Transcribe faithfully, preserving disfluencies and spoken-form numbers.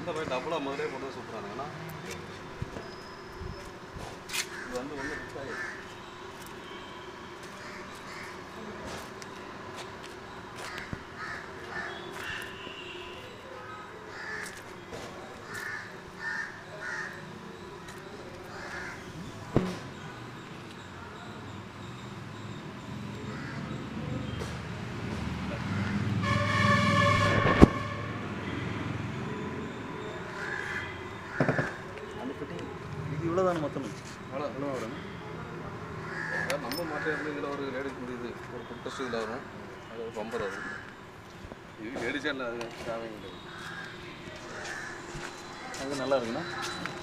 இந்த மாதிரி டபுளாக முதலே போட்டு சூப்பராக இருக்குண்ணா. இது வந்து ஒன்று ஃபிக்ஸ் ஆகிடுச்சு. இவ்வளோதான் மொத்தம் அவ்வளோ அவ்வளோ வரும். அதாவது நம்ம மாற்றம் இதில் ஒரு லேடிஸ் முடியுது, ஒரு புட்டஸ்ட் இதில் வரும், அது ஒரு பம்பர் வரும். இது லேடிஸாக இல்லை, அது தேவைங்க. அது நல்லா இருக்குண்ணா.